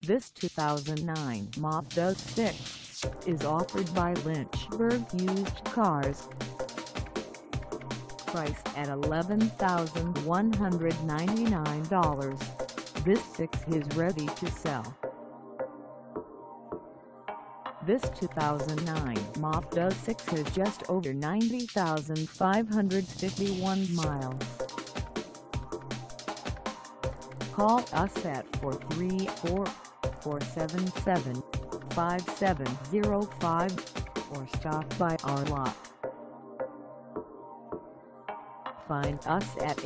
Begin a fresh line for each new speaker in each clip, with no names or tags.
This 2009 Mazda 6 is offered by Lynchburg Used Cars. Priced at $11,199, this 6 is ready to sell. This 2009 Mazda 6 has just over 90,551 miles. Call us at 434-477-5705 or stop by our lot. Find us at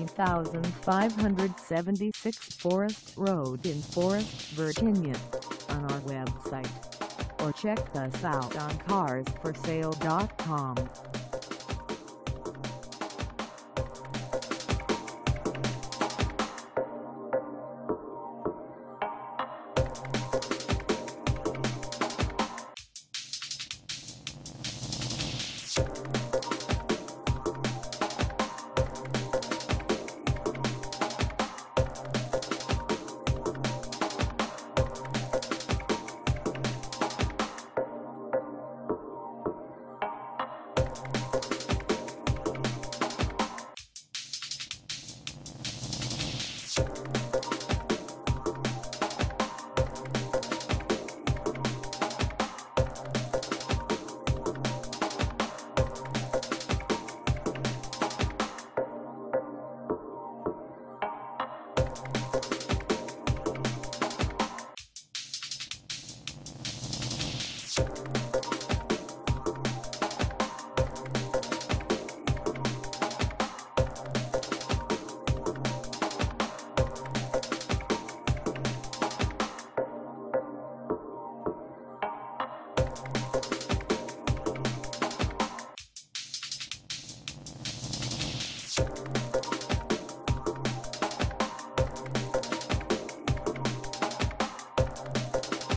18,576 Forest Road in Forest, Virginia, on our website, or check us out on carsforsale.com.